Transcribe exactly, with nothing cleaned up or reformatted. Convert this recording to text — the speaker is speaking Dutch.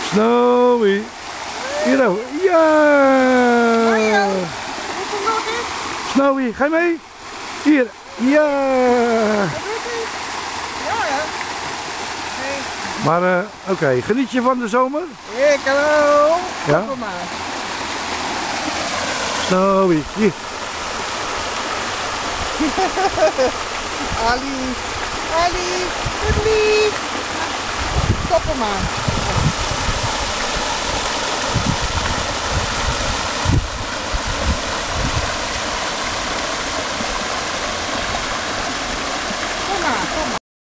Snowy. Hier ook. Ja. Snowy, ga je mee? Hier. Ja. Maar uh, oké, okay. Geniet je van de zomer? Ik hallo. Ja? Snowy, hier. Ali, Ali, lief. Stop hem maar.